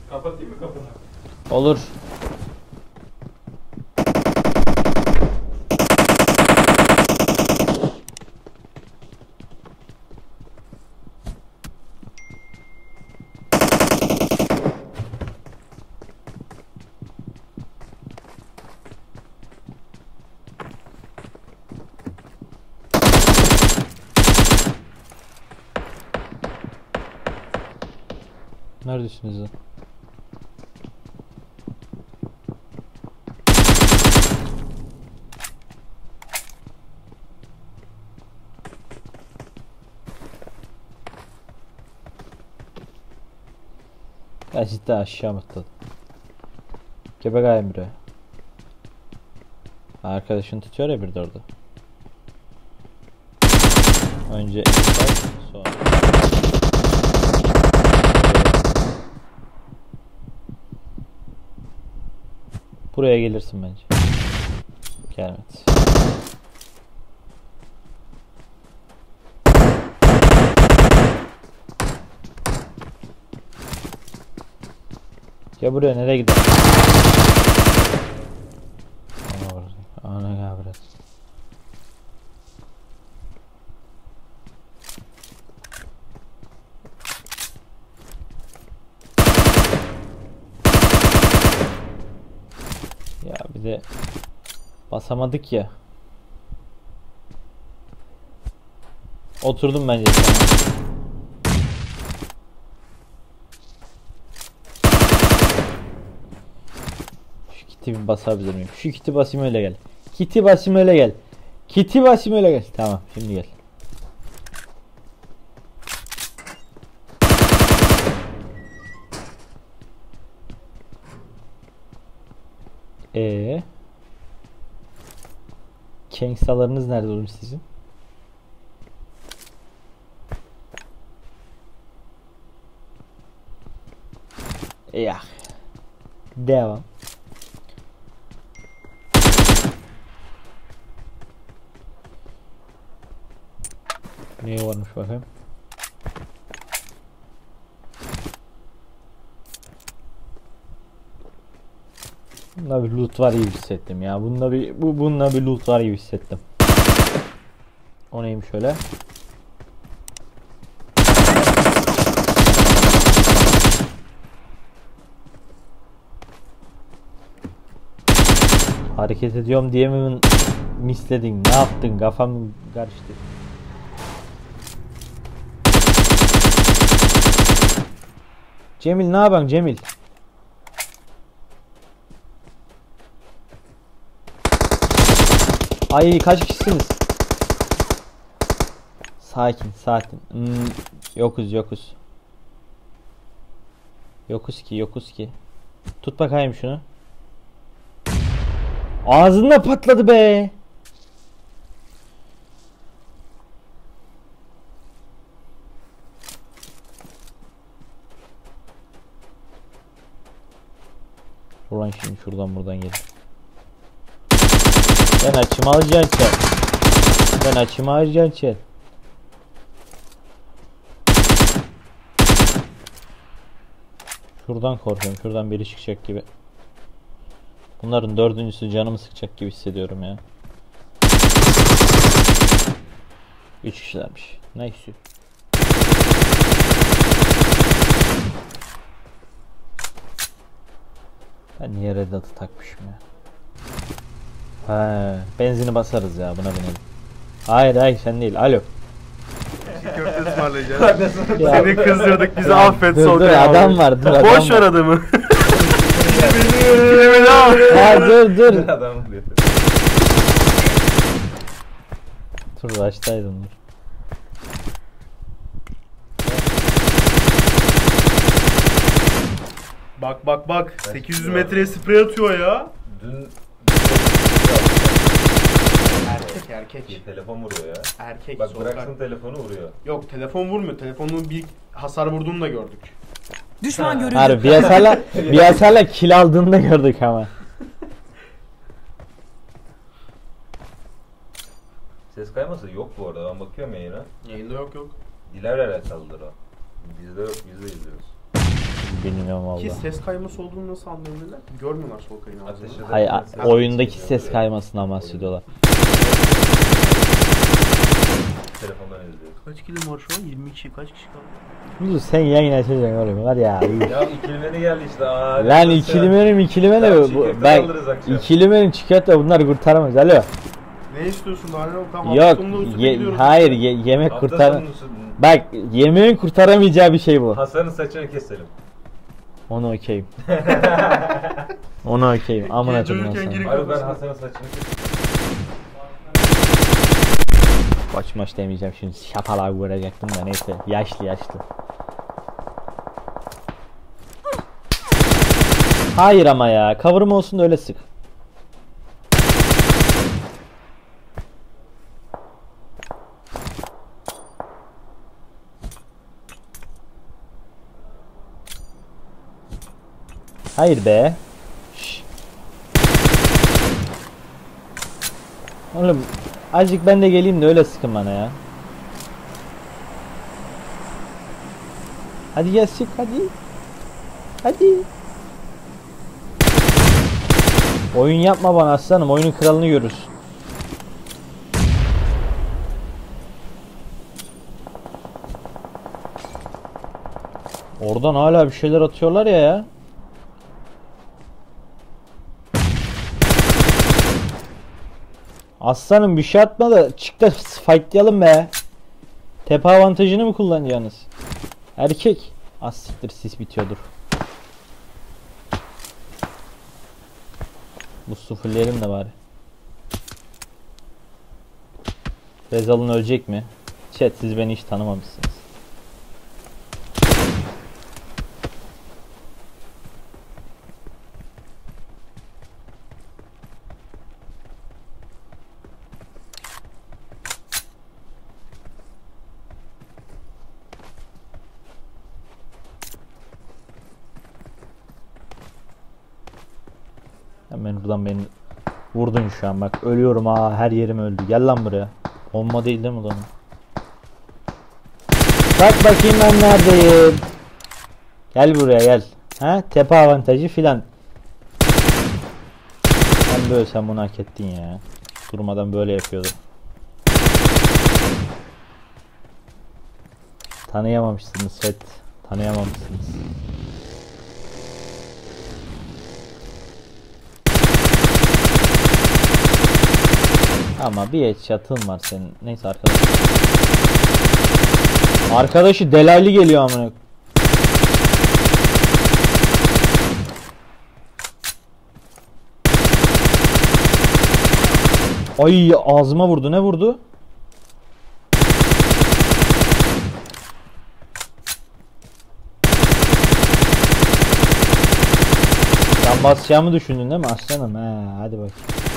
Kapatayım mı kapını? Olur. Neredesiniz lan? Ya cidden aşağı mı atladın? Göbek ayım buraya. Arkadaşın tutuyor ya bir de orada. Önce sonra. Buraya gelirsin bence. Gelmedi. Ya buraya nereye gidelim? Ana gavret. Ya bir de basamadık ya. Oturdum bence sana. Şu kiti bir basabilir miyim? Şu kiti basayım öyle gel. Kiti basayım öyle gel. Kiti basayım öyle gel. Tamam şimdi gel. Kengsalarınız nerede oğlum sizin? Ya. Devam. Ne varmış bakayım? Bunda bir loot var gibi hissettim ya. Bunda bir loot var gibi hissettim. O neymiş öyle? Hareket ediyorum diye mi misledin? Ne yaptın? Kafam karıştı. Cemil ne yapıyorsun Cemil? Ay kaç kişisiniz? Sakin sakin. Yokuz. Yokuz ki. Tut bakayım şunu. Ağzında patladı be. Ulan şimdi şuradan buradan gel. Ben açımı alacaksın. Şuradan korkuyorum. Şuradan biri çıkacak gibi. Bunların dördüncüsü canımı sıkacak gibi hissediyorum ya. 3 kişilermiş. Neyse. Ben niye red dot'u takmışım ya? He, benzini basarız ya, buna binelim. Hayır sen değil. Alo. Köfte ısmarlayacağız. Seni kızdırdık, bizi affet dur adam var. Boş ver adamı. Ha dur. Adam diyor. Dur baştaydın dur. Bak 800 metreye sprey atıyor ya. Dün Erkek. telefon vuruyor ya. Erkek. Bak sokak. bıraksın telefonu vuruyor. Yok telefon vurmuyor. Telefonun bir hasar vurduğunu da gördük. Düşman görüldü. Harbi bir hasarla kill aldığını da gördük ama. Ses kayması yok bu arada. Ben bakıyorum yayına. Yayında yok. Dilerle alakalıdır o. Bizde yok. Biz de izliyoruz. Bilmiyorum Ki valla. ses kayması olduğunu nasıl anlayabilirler? Görmüyorlar sol kayını Ateş ağzını. ederken Hayır, ses oyundaki geliyor ses böyle. kaymasından bahsediyorlar. Telefondan izliyor. Kaç kilim var şu an? 22. Kaç kişi kaldı? Dur sen yayın açacaksın oğlum var ya. Ya ikilimeni geldi işte. Aa, Lan nasıl ikilime ya? ne? Tamam, çiğ Ben köfte alırız akşam. ikilimenin çikolata bunlar kurtaramaz. Alo. Ne istiyorsun daha ne oldu? Tamam, Yok hafta sonunda usulü gidiyoruz. hayır yemek Hafta kurtar. sonu Bak yemeğin kurtaramayacağı bir şey bu. Hasan'ın saçını keselim. Onu okeyim. Onu okeyim. Amına Gece koyayım uyurken sana. girip- Abi ben Hasan'ın saçını keselim. Kaç maç demeyeceğim şimdi şapalar vuracaktım da neyse yaşlı. Hayır ama ya kavurma olsun da öyle sık. Hayır be. Şş. Oğlum azıcık ben de geleyim de öyle sıkın bana ya. Hadi gel sık hadi. Hadi. Oyun yapma bana aslanım. Oyunun kralını görürüz. Oradan hala bir şeyler atıyorlar ya. Aslanım bir şey atma da çık da fightlayalım be. Tepe avantajını mı kullanacaksınız? Erkek. Az siktir sis bitiyordur. Bu sıfırlayalım da bari. Rezal'ın ölecek mi? Chat siz beni hiç tanımamışsınız. Hemen buradan beni vurdun şu an bak ölüyorum ha her yerim öldü gel lan buraya. Bomba değil mi lan? Bak bakayım ben neredeyim. Gel buraya gel. Ha tepe avantajı filan. Sen böyle sen bunu hak ettin ya. Durmadan böyle yapıyordu. Tanıyamamışsınız chat. Tanıyamamışsınız. Ama bir headshot'ın var senin. Neyse arkadaş. Arkadaşı delaylı geliyor amına. Ay ağzıma vurdu. Ne vurdu? Sen basacağımı düşündün değil mi aslanım? He, hadi bak.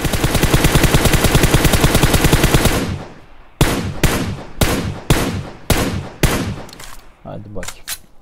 Hadi bakayım.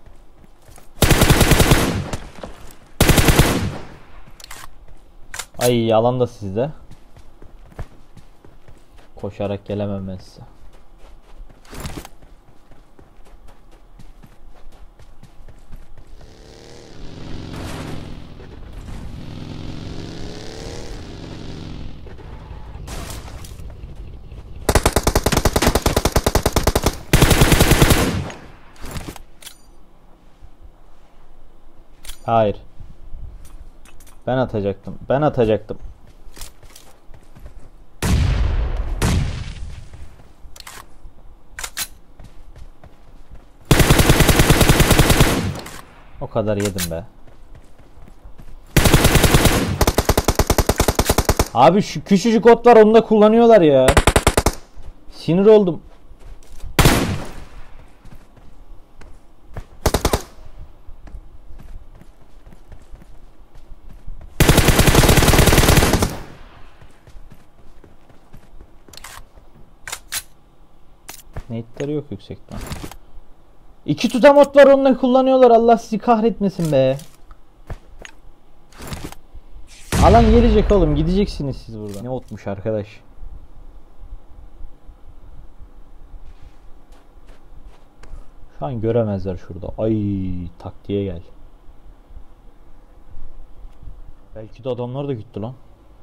Ay yalan da sizde. Koşarak gelemem ben size. Hayır. Ben atacaktım. Ben atacaktım. O kadar yedim be. Abi şu küçücük ot var onu da kullanıyorlar ya. Sinir oldum. Nate'leri yok yüksekten. İki tutam ot var onunla kullanıyorlar. Allah sizi kahretmesin be. Alan gelecek oğlum. Gideceksiniz siz buradan. Ne otmuş arkadaş. Şu an göremezler şurada. Ay taktiğe gel. Belki de adamlar da gitti lan.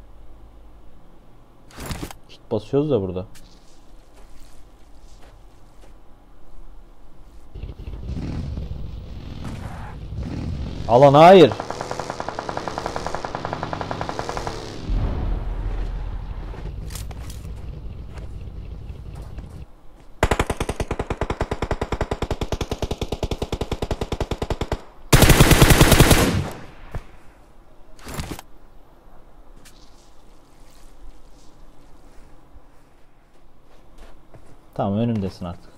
Kit basıyoruz da burada. Alan hayır. Tamam önümdesin artık.